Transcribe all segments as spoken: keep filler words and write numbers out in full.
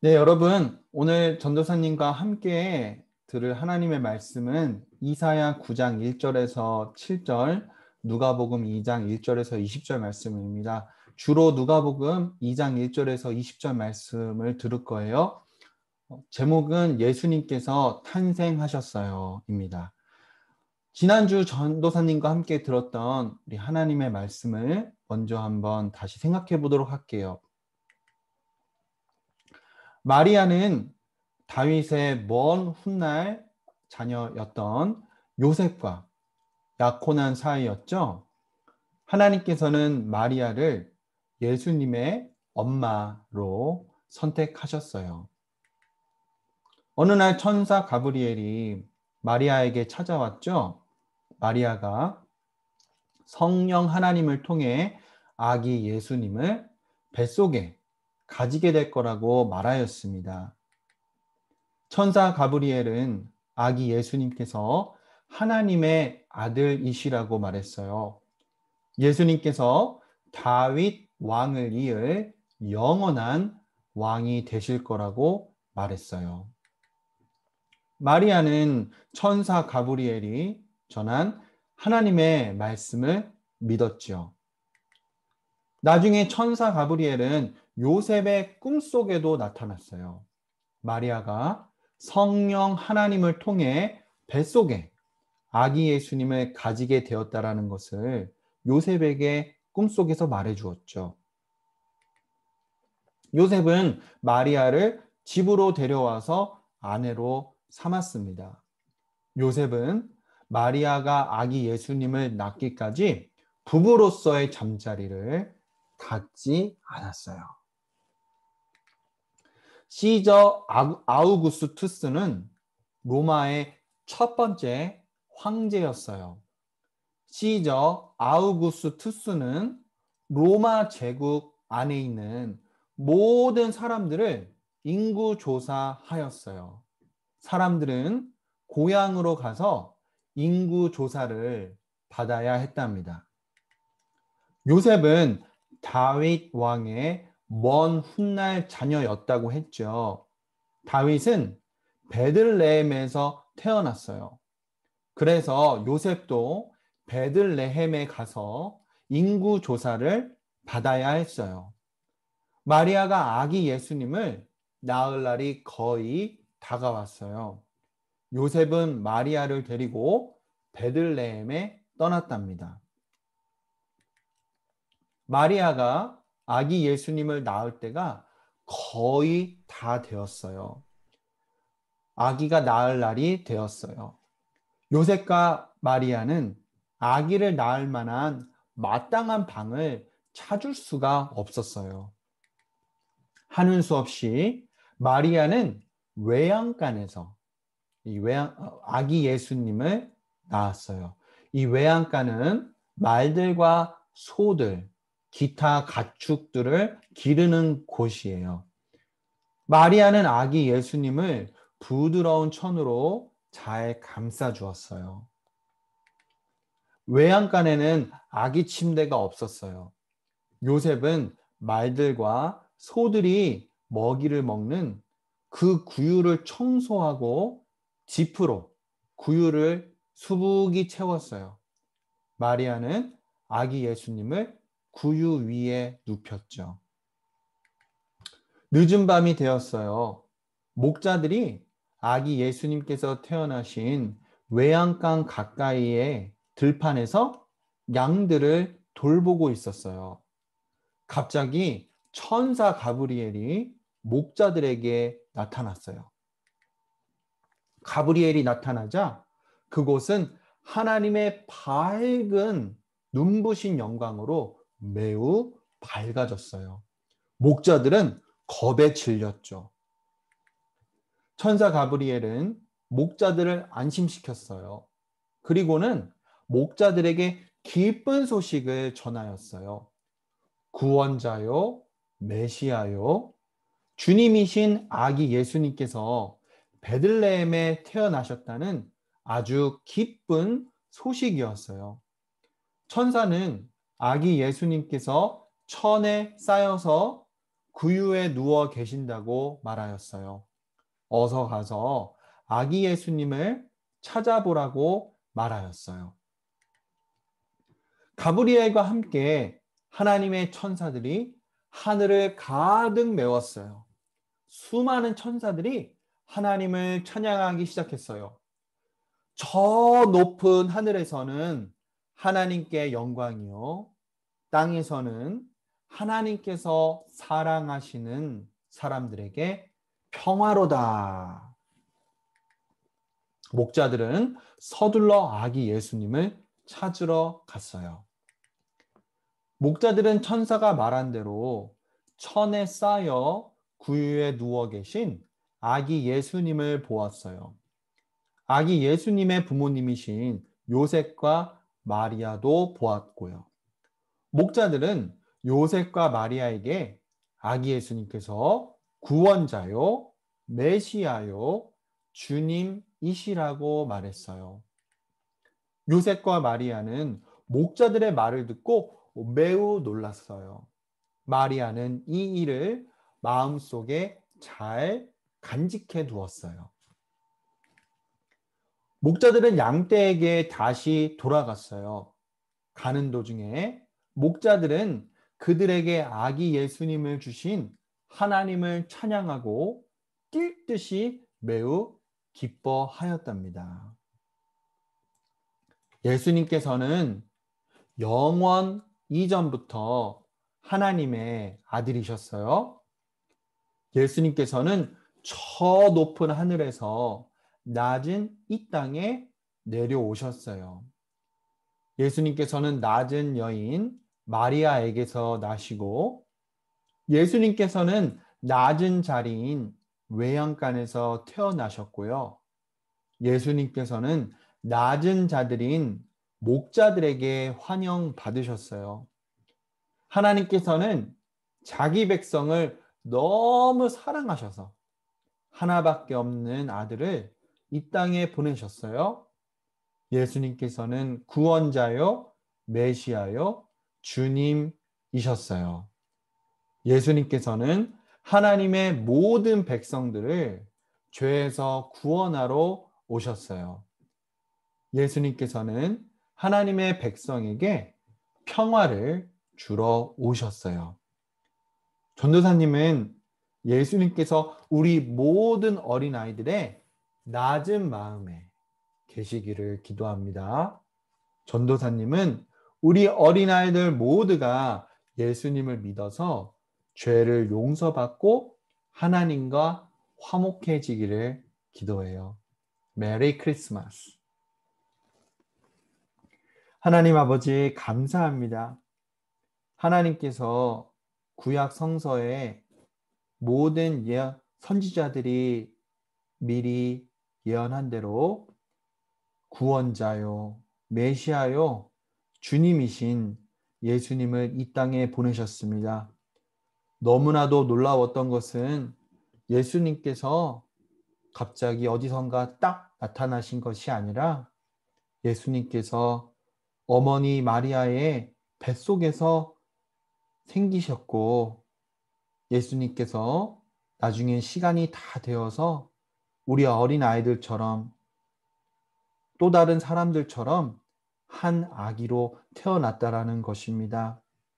네, 여러분, 오늘 전도사님과 함께 들을 하나님의 말씀은 이사야 구 장 일 절에서 칠 절, 누가복음 이 장 일 절에서 이십 절 말씀입니다. 주로 누가복음 이 장 일 절에서 이십 절 말씀을 들을 거예요. 제목은 예수님께서 탄생하셨어요입니다. 지난주 전도사님과 함께 들었던 우리 하나님의 말씀을 먼저 한번 다시 생각해 보도록 할게요. 마리아는 다윗의 먼 훗날 자녀였던 요셉과 약혼한 사이였죠. 하나님께서는 마리아를 예수님의 엄마로 선택하셨어요. 어느 날 천사 가브리엘이 마리아에게 찾아왔죠. 마리아가 성령 하나님을 통해 아기 예수님을 뱃속에 가지게 될 거라고 말하였습니다. 천사 가브리엘은 아기 예수님께서 하나님의 아들이시라고 말했어요. 예수님께서 다윗 왕을 이을 영원한 왕이 되실 거라고 말했어요. 마리아는 천사 가브리엘이 전한 하나님의 말씀을 믿었죠. 나중에 천사 가브리엘은 요셉의 꿈속에도 나타났어요. 마리아가 성령 하나님을 통해 뱃속에 아기 예수님을 가지게 되었다라는 것을 요셉에게 꿈속에서 말해 주었죠. 요셉은 마리아를 집으로 데려와서 아내로 삼았습니다. 요셉은 마리아가 아기 예수님을 낳기까지 부부로서의 잠자리를 갖지 않았어요. 시저 아우구스투스는 로마의 첫 번째 황제였어요. 시저 아우구스투스는 로마 제국 안에 있는 모든 사람들을 인구 조사하였어요. 사람들은 고향으로 가서 인구 조사를 받아야 했답니다. 요셉은 다윗 왕의 먼 훗날 자녀였다고 했죠. 다윗은 베들레헴에서 태어났어요. 그래서 요셉도 베들레헴에 가서 인구 조사를 받아야 했어요. 마리아가 아기 예수님을 낳을 날이 거의 다가왔어요. 요셉은 마리아를 데리고 베들레헴에 떠났답니다. 마리아가 아기 예수님을 낳을 때가 거의 다 되었어요. 아기가 낳을 날이 되었어요. 요셉과 마리아는 아기를 낳을 만한 마땅한 방을 찾을 수가 없었어요. 하는 수 없이 마리아는 외양간에서 이 외양, 아기 예수님을 낳았어요. 이 외양간은 말들과 소들, 기타 가축들을 기르는 곳이에요. 마리아는 아기 예수님을 부드러운 천으로 잘 감싸 주었어요. 외양간에는 아기 침대가 없었어요. 요셉은 말들과 소들이 먹이를 먹는 그 구유를 청소하고 지프로 구유를 수북이 채웠어요. 마리아는 아기 예수님을 구유 위에 눕혔죠. 늦은 밤이 되었어요. 목자들이 아기 예수님께서 태어나신 외양간 가까이의 들판에서 양들을 돌보고 있었어요. 갑자기 천사 가브리엘이 목자들에게 나타났어요. 가브리엘이 나타나자 그곳은 하나님의 밝은 눈부신 영광으로 매우 밝아졌어요. 목자들은 겁에 질렸죠. 천사 가브리엘은 목자들을 안심시켰어요. 그리고는 목자들에게 기쁜 소식을 전하였어요. 구원자요, 메시아요, 주님이신 아기 예수님께서 베들레헴에 태어나셨다는 아주 기쁜 소식이었어요. 천사는 아기 예수님께서 천에 쌓여서 구유에 누워 계신다고 말하였어요. 어서 가서 아기 예수님을 찾아보라고 말하였어요. 가브리엘과 함께 하나님의 천사들이 하늘을 가득 메웠어요. 수많은 천사들이 하나님을 찬양하기 시작했어요. 저 높은 하늘에서는 하나님께 영광이요, 땅에서는 하나님께서 사랑하시는 사람들에게 평화로다. 목자들은 서둘러 아기 예수님을 찾으러 갔어요. 목자들은 천사가 말한 대로 천에 쌓여 구유에 누워 계신 아기 예수님을 보았어요. 아기 예수님의 부모님이신 요셉과 마리아도 보았고요. 목자들은 요셉과 마리아에게 아기 예수님께서 구원자요, 메시아요, 주님이시라고 말했어요. 요셉과 마리아는 목자들의 말을 듣고 매우 놀랐어요. 마리아는 이 일을 마음속에 잘 간직해 두었어요. 목자들은 양떼에게 다시 돌아갔어요. 가는 도중에 목자들은 그들에게 아기 예수님을 주신 하나님을 찬양하고 뛸 듯이 매우 기뻐하였답니다. 예수님께서는 영원 이전부터 하나님의 아들이셨어요. 예수님께서는 저 높은 하늘에서 낮은 이 땅에 내려오셨어요. 예수님께서는 낮은 여인 마리아에게서 나시고, 예수님께서는 낮은 자리인 외양간에서 태어나셨고요. 예수님께서는 낮은 자들인 목자들에게 환영받으셨어요. 하나님께서는 자기 백성을 너무 사랑하셔서 하나밖에 없는 아들을 이 땅에 보내셨어요. 예수님께서는 구원자요, 메시아요, 주님이셨어요. 예수님께서는 하나님의 모든 백성들을 죄에서 구원하러 오셨어요. 예수님께서는 하나님의 백성에게 평화를 주러 오셨어요. 전도사님은 예수님께서 우리 모든 어린아이들의 낮은 마음에 계시기를 기도합니다. 전도사님은 우리 어린아이들 모두가 예수님을 믿어서 죄를 용서받고 하나님과 화목해지기를 기도해요. 메리 크리스마스. 하나님 아버지 감사합니다. 하나님께서 구약 성서에 모든 예언, 선지자들이 미리 예언한 대로 구원자요, 메시아요, 주님이신 예수님을 이 땅에 보내셨습니다. 너무나도 놀라웠던 것은 예수님께서 갑자기 어디선가 딱 나타나신 것이 아니라 예수님께서 어머니 마리아의 뱃속에서 생기셨고, 예수님께서 나중에 시간이 다 되어서 우리 어린 아이들처럼 또 다른 사람들처럼 한 아기로 태어났다라는 것입니다.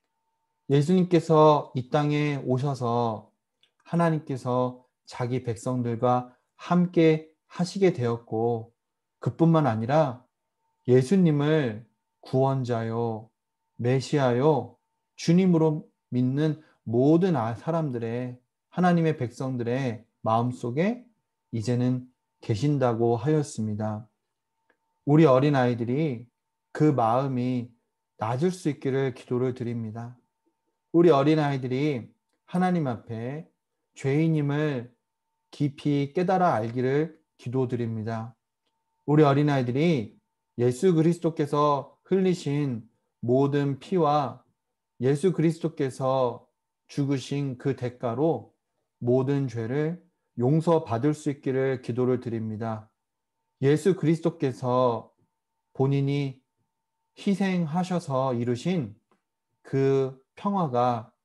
예수님께서 이 땅에 오셔서 하나님께서 자기 백성들과 함께 하시게 되었고, 그뿐만 아니라 예수님을 구원자요, 메시아요, 주님으로 믿는 모든 사람들의, 하나님의 백성들의 마음속에 이제는 계신다고 하였습니다. 우리 어린아이들이 그 마음이 낮을 수 있기를 기도를 드립니다. 우리 어린아이들이 하나님 앞에 죄인임을 깊이 깨달아 알기를 기도드립니다. 우리 어린아이들이 예수 그리스도께서 흘리신 모든 피와 예수 그리스도께서 죽으신 그 대가로 모든 죄를 용서받을 수 있기를 기도를 드립니다. 예수 그리스도께서 본인이 희생하셔서 이루신 그 평화가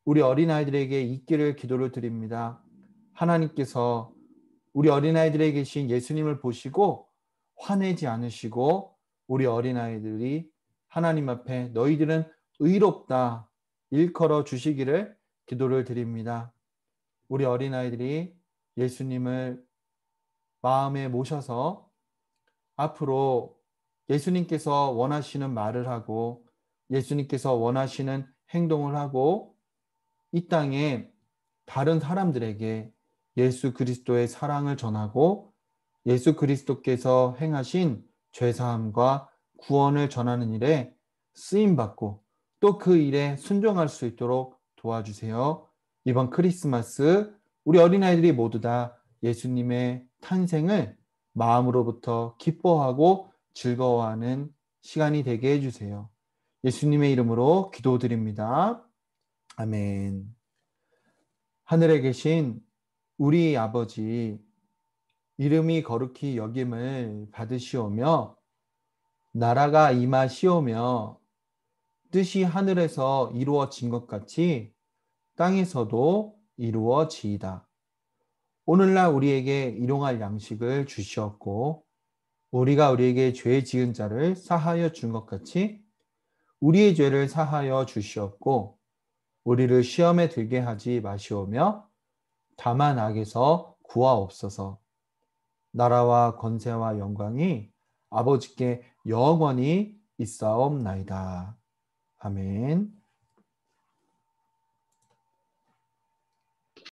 우리 어린아이들에게 있기를 기도를 드립니다. 하나님께서 우리 어린아이들에게 계신 예수님을 보시고 화내지 않으시고 우리 어린아이들이 하나님 앞에 너희들은 의롭다 일컬어 주시기를 기도를 드립니다. 우리 어린아이들이 예수님을 마음에 모셔서 앞으로 예수님께서 원하시는 말을 하고 예수님께서 원하시는 행동을 하고 이 땅에 다른 사람들에게 예수 그리스도의 사랑을 전하고 예수 그리스도께서 행하신 죄사함과 구원을 전하는 일에 쓰임받고 또 그 일에 순종할 수 있도록 도와주세요. 이번 크리스마스 우리 어린아이들이 모두 다 예수님의 탄생을 마음으로부터 기뻐하고 즐거워하는 시간이 되게 해주세요. 예수님의 이름으로 기도드립니다. 아멘. 하늘에 계신 우리 아버지, 이름이 거룩히 여김을 받으시오며 나라가 임하시오며 뜻이 하늘에서 이루어진 것 같이 땅에서도 이루어지이다. 오늘날 우리에게 일용할 양식을 주시었고 우리가 우리에게 죄 지은 자를 사하여 준 것 같이 우리의 죄를 사하여 주시었고 우리를 시험에 들게 하지 마시오며 다만 악에서 구하옵소서. 나라와 권세와 영광이 아버지께 영원히 있사옵나이다. 아멘.